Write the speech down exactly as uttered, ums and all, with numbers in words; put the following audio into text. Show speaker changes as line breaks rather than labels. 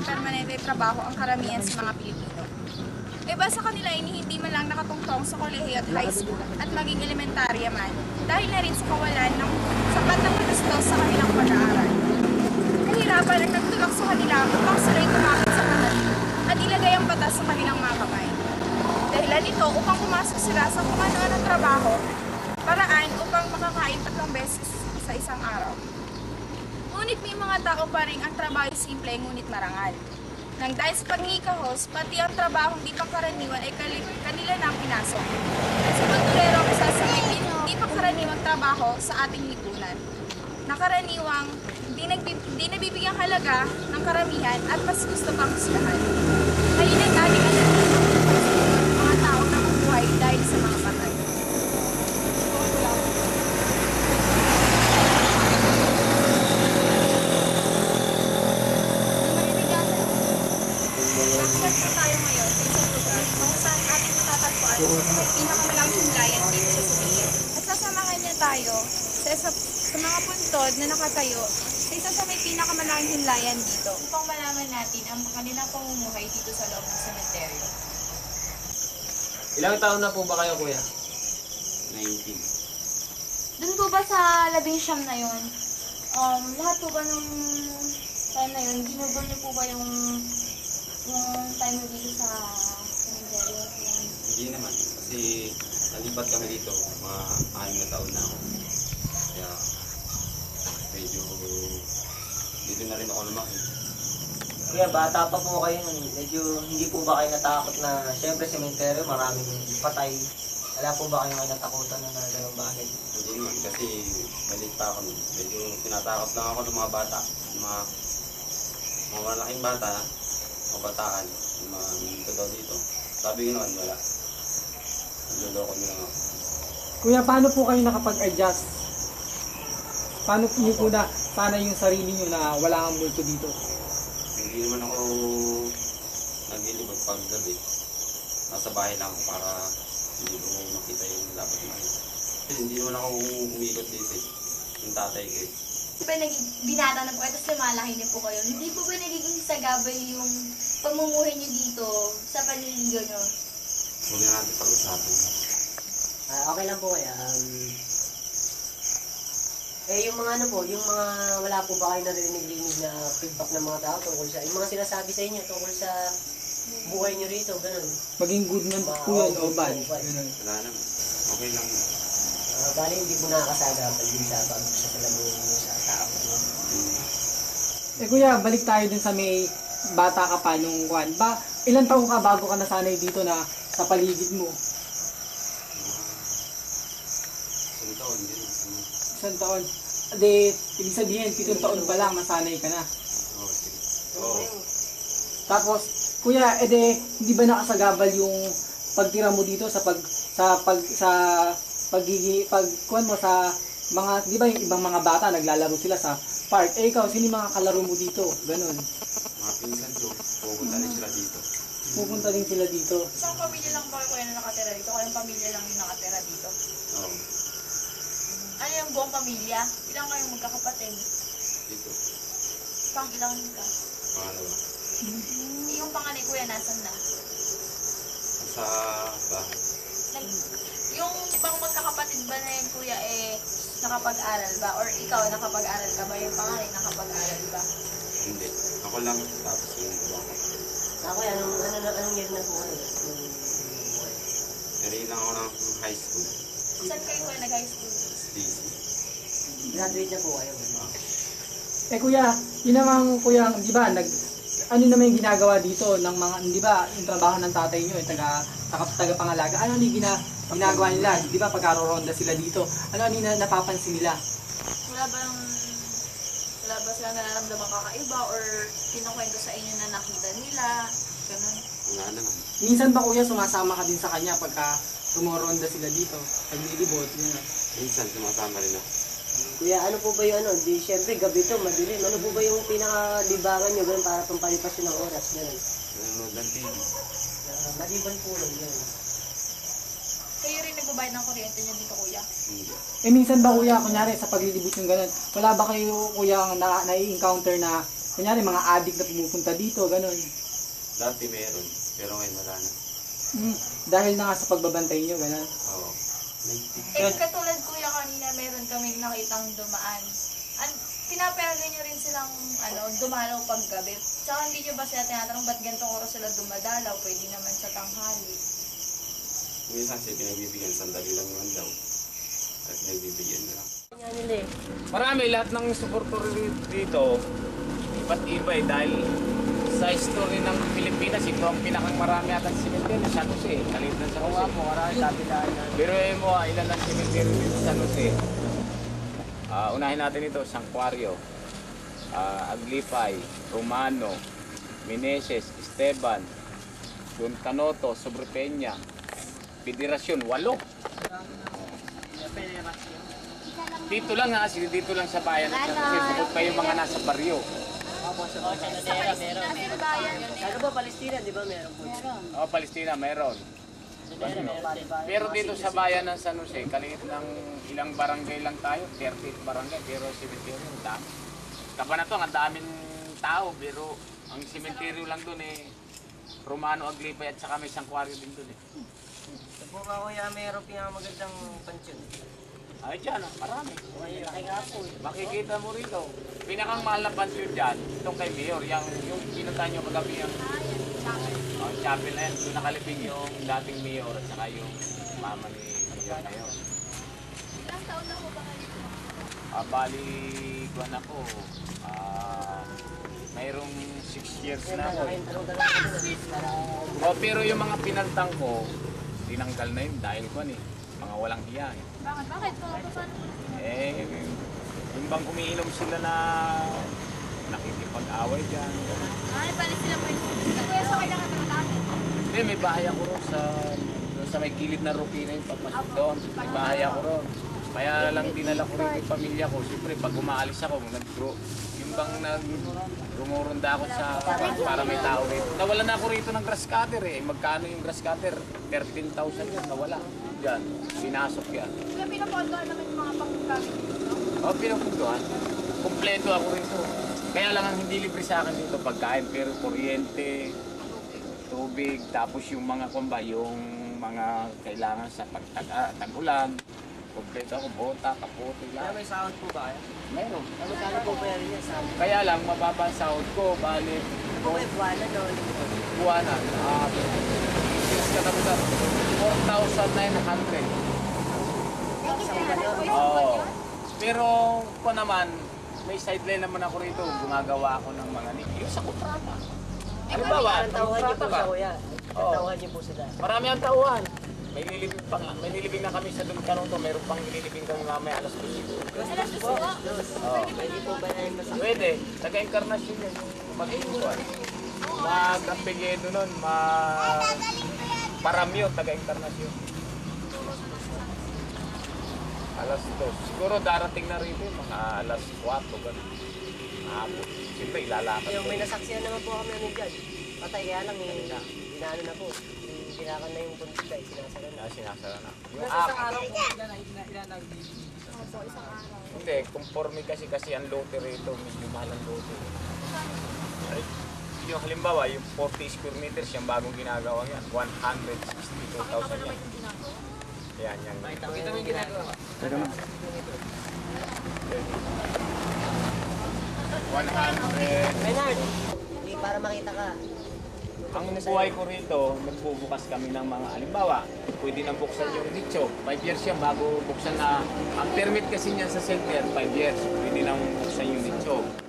permanente trabaho ang karamihan sa mga Pilipino. Iba sa kanila ay hindi man lang nakatungtong sa kolehiyo at high school at maging elementarya man dahil na rin sa kawalan ng sapat na panustos sa kanilang pag-aaral. Kahirapan ang nagtulak sa kanila upang sila'y tumakit sa pangalan at ilagay ang batas sa kanilang mga kamay. Dahilan ito upang pumasok sila sa kung ano-ano trabaho, paraan upang makakain tatlong beses sa isang araw. Ngunit may mga tao pa rin ang trabaho simple ngunit marangal. Nang dahil sa pangingikahos, pati ang trabaho hindi pangkaraniwan ay kanila na ang pinasok. At sa pagtulero ang sasabihin, hindi pangkaraniwang trabaho sa ating lipunan. Nakaraniwang, hindi, hindi nabibigyang halaga ng karamihan at mas gusto pang gustahan. Halina galing ang mga tao na mabuhay dahil sa mga patay. Pinakamalangking layan dito sa Subic. At sasamahan niya tayo sa, sa, sa mga puntod na nakatayo sa isa sa may pinakamalangking layan dito upang malaman natin ang kanilang pamumuhay dito sa loob ng sementeryo.
Ilang taon na po ba kayo, kuya?
nineteen.
Doon po ba sa labing siyam na yun, um, lahat po ba nung time na yun, ginugol niyo po ba yung, yung time mo dito sa sementeryo?
Hindi naman, kasi nalipat kami dito, mga anim na taon na ako. Kaya medyo dito na rin ako lumaki.
Kuya, bata pa po kayo nun. Medyo hindi po ba kayo natakot na, syempre, sementeryo, maraming patay. Wala po ba kayo kayo natakutan na na gano'ng bakit?
Hindi naman, kasi maliit pa ako. Medyo tinatakot lang ako ng mga bata. Yung mga, mga malaking bata, mga bataan, yung mga nandito daw dito. Sabi ko naman, wala. Naluloko nila nga.
Kuya, paano po kayo nakapag-adjust? Paano po niyo po na sana yung sarili niyo na wala kang multo dito?
Hindi naman ako naglilibot pag gabi. Nasa bahay lang ako para hindi ko makita yung dapat makita. Kasi hindi naman ako umikot dito eh. Yung tatay ko eh.
Pa naging binata na po kayo, tapos lumalaki niyo po kayo. Hindi po ba nagiging sagabal yung pamumuhay niyo dito sa paligid niyo?
Huwag na natin pag-usapan.
Ah, okay lang po kaya. Um, eh, yung mga ano po, yung mga wala po ba kayo narinig-rinig na feedback ng mga tao tungkol sa, yung mga sinasabi sa inyo tungkol sa buhay nyo rito, ganun.
Maging good man po yun o bad? Ganun.
Wala naman. Okay lang.
Uh, bali, hindi po nakakasagapan din sa pag sa salamuhin nyo sa tao.
Eh kuya, balik tayo dun sa may bata ka pa nung kwan. Ba, ilang taong ka bago ka nasanay dito na sa paligid mo?
Isang taon din.
Isang taon. Ade, ibig sabihin, pitong taon pa lang, masanay ka na.
Oo, sige. Oo.
Tapos, kuya, ede, hindi ba nakasagabal yung pagtira mo dito sa pag, sa pag, sa pagigi, pag, kuwan mo sa mga, di ba yung ibang mga bata, naglalaro sila sa park. Eh ikaw, sino yung mga kalaro mo dito? Ganun.
Mga pinsan ko, pupunta rin sila dito.
Pupunta rin sila dito.
Isang pamilya lang ba kayo na nakatira dito? Kayong pamilya lang yung nakatira dito?
Oo.
Ano yung buong pamilya? Ilang kayong magkakapatid?
Dito.
Pang ilang ka?
Pangalawa.
Yung panganay kuya, nasan na?
Sa bahay.
Nag, yung pang magkakapatid ba na yung kuya eh nakapag-aral ba? Or ikaw nakapag-aral ka ba? Yung panganay nakapag-aral ba?
Hindi. Ako lang. Tapos yung iba ko.
Ako yan, anong, ano, anong year na po kayo?
Nari lang ako ng high school.
Saan kayo kuya nag-high school?
D C.
Graduate na po kayo.
Eh kuya, yun naman kuya, di ba, nag, ano naman yung ginagawa dito ng mga, di ba, yung trabaho ng tatay nyo, yung taga, taga, taga pangalaga, ano yung gina, ginagawa nila, di ba, pagkaroronda sila dito, ano ano yung na, napapansin nila?
Wala ba yung, wala ba silang nararamdaman kakaiba or kinukwento sa inyo na nakita nila? Ganun.
Wala naman.
Minsan ba kuya, sumasama ka din sa kanya pagka rumoronda sila dito, paglilibot, yun.
Minsan sumasama rin ako.
Kuya, ano po ba yung ano? Di, syempre, gabi to, madilim. Ano po ba yung pinakalibangan nyo ganun para pampalipas yun ng oras? Ganun.
Nanonood ng T V.
Uh, maliban po lang yan.
Kayo rin nagbabayad ng kuryente niyo dito, kuya?
Hindi.
Eh minsan ba kuya, kunyari sa paglilibot yung ganun, wala ba kayo kuya ang na, na-encounter na, kunyari mga addict na pumupunta dito, ganun?
Dati meron, pero ngayon wala na.
Hmm, dahil na nga sa pagbabantay nyo, ganun.
Oo.
Eh, katulad kuya kanina, meron kaming nakitang dumaan. An pinapayagan niyo rin silang ano, dumalaw pag gabi. Tsaka hindi niyo ba sila tinatanong ba't ganitong oras sila dumadalaw? Pwede naman sa tanghali.
Minsan siya pinagbibigyan, sandali lang naman daw. At pinagbibigyan na lang.
Marami, lahat ng supporter dito, iba't iba eh, dahil sa history ng Pilipinas, ito ang pinakang marami at ang cemetery sa San Jose. Kalit na sa Jose. Pero eh mo, ilan ang cemetery dito sa San Jose. Uh, unahin natin ito, Santuario, uh, Aglipay, Romano, Meneses, Esteban, Don Canoto, Sobrepeña, Federasyon, walo. Dito lang ha, sige dito lang sa bayan at kasi bukod pa yung mga nasa baryo.
Ano ba, Palestina, di ba meron po?
Oh, Palestina, meron. Pero dito sa bayan ng San Jose, kaliit ng ilang barangay lang tayo, thirty barangay, pero cemetery ang dami. Kapanato, ang daming tao, pero ang cemetery lang doon eh, Romano, Aglipay at saka may Santuario din doon eh.
Sa po ka kuya, meron pinakamagandang pansyon.
Ay dyan, ah, marami.
Malaki nga po eh.
Makikita mo rito. Pinakang mahal na pansyon dyan, itong kay Mayor, yung, yung pinuntahan nyo kagabi yung oh, chapel na yan. Doon nakalibing yung dating Mayor at saka yung mama ni Mayor na yun.
Ilang taon na po ba kayo?
Ah, bali, kuwan ako, ah, mayroong six years na ako. eh. Oh, pero yung mga pinaltang ko, tinanggal na yun dahil kuwan eh, mga walang hiya eh.
Bakit? Bakit? Paano?
Eh, yung bang umiinom sila na nakikipag-away dyan.
Ay, pala sila po yung... Kuya, sa kanya ka naman.
Hindi, may bahay ako ron sa, doon sa may gilid na rupina yung papasok doon. May bahay ako ron. Kaya lang dinala ko rin yung pamilya ko. Siyempre, pag umaalis ako, nag-grow. Yung bang nag rumurunda ako sa para may tao rito. Nawala na ako rito ng grass cutter eh. Magkano yung grass cutter? thirteen thousand yun, nawala. Yan, pinasok yan.
Kaya pinapondohan naman yung mga panggamit dito.
O, pinapuntuhan. Kompleto ako rito. Kaya lang ang hindi libre sa akin dito pagkain, pero kuryente, tubig, tapos yung mga kumba, yung mga kailangan sa pagtag-ulan. Kompleto ako, bota, kapote
Kaya
lang.
may sahod po ba kaya?
Meron.
Ano kano po ba yan niya sahod?
Kaya lang, mababa ang sahod ko, bali,
Ano po kayo buwanan no?
buwanan. Ah, katapusan, four thousand nine hundred.
Isang gano'n.
Oo. Pero ko naman, may sideline naman ako rito. Gumagawa ako ng mga niyo sa kontrata. Ano ba ba?
Ang tauhan niyo po
Kontrata
sa
ba?
kuya.
Oo.
Ang tauhan niyo po sila.
Marami ang tauhan. May nilibing pa nga. May nilibing na kami sa Dumitano to. Mayroon pang nilibing kami mamaya alas dos.
Alas dos po.
Oo.
Pwede po ba na yung masakit?
Pwede. Taga-incarnation yan. Yung mag-iwan. Mag-Campeguedo nun. Mag... Paramyo. Taga-incarnation. Alas dos. Siguro darating na rito yung mga alas kwatro. Ganun. Apo. Siyempre ilalakad.
Yung may nasaksihan naman po kami ano dyan. Patay kaya lang eh. Ginaano na po. Ginakan na yung punta eh. Sinasara na.
Ah, sinasara na. Yung
Nasa isang
ak-
araw po ilan na ilan ilan nag
Opo, isang araw.
Hindi, conforme kasi kasi ang lote rito, medyo mahal ang lote. Ay, yung halimbawa, yung forty square meters, yung bagong ginagawa yan, one hundred sixty-two thousand yan. Yan, yan.
Pakita mo yung ginagawa.
one hundred.
Bernard, hindi para makita ka.
Ang buhay ko rito, nagbubukas kami ng mga, halimbawa, pwede nang buksan yung nicho. five years yan bago buksan na, ang permit kasi niyan sa center, five years, pwede nang buksan yung nicho.